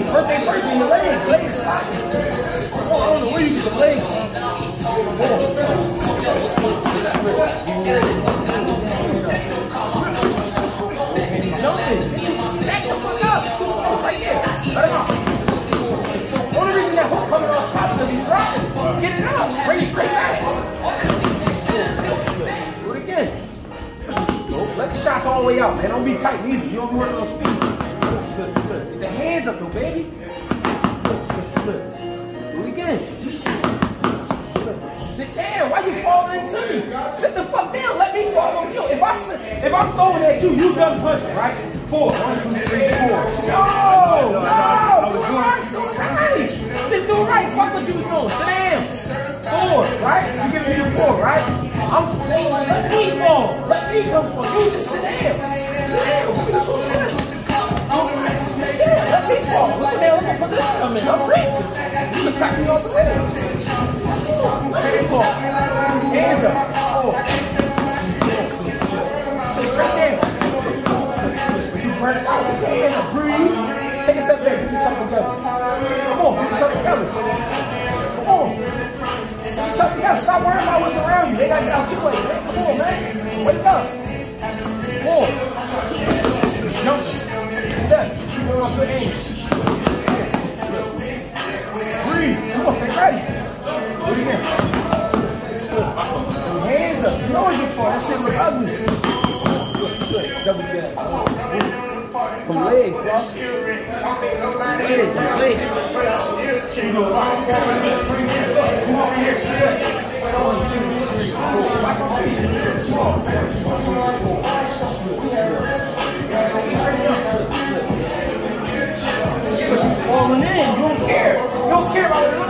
Birthday first in the legs. Legs spot. Oh, I don't know where you get the legs from. Jumping. Back the fuck up. Right there. Let him out. The only reason that hook coming off stops is he's dropping. Get it out. Bring it straight back. Do it again. Let the shots all the way out, man. Don't be tight neither. You don't be working on speed. Good. Get the hands up though, baby. Good. Do it again. Sit down. Why you falling into me? Sit the fuck down. Let me fall on you. If I'm throwing at you, you done punching, right? 4. 1, 2, 3, 4. No. Just do it right. Fuck what you was doing. Sit down. 4, right? You giving me the 4, right? I'm saying, let me fall. Let me come for you. Just sit down. Sit down. Yeah, let me fall. Look at that. Look at position I'm in. I'm rich. You can tackle me off the way. Let me fall. Hands up. 4. Sit right there. You burn it out. Hands up. Breathe. Take a step back. Get yourself together. Come on. Get yourself together. Come on. Stop worrying about what's around you. They got to get out your way, man. Come on, man. Wake up. Come on. Jumping. Step. Keep going off good aim. Breathe. Come on, stay ready. Do it again. Hands up. You know what you're for. That shit look ugly. Good. Double jab. From legs, bro. Legs. You know, come over here. 1, 2, 3, 4. Falling in. You don't care. You don't care about it.